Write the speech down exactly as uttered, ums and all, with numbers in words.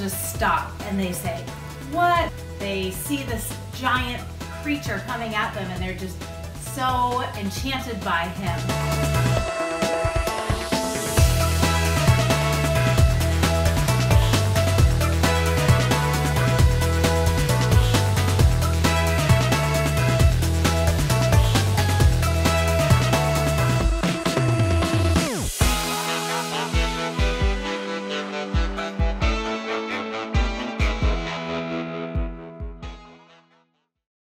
just stop and they say, what? They see this giant creature coming at them and they're just so enchanted by him.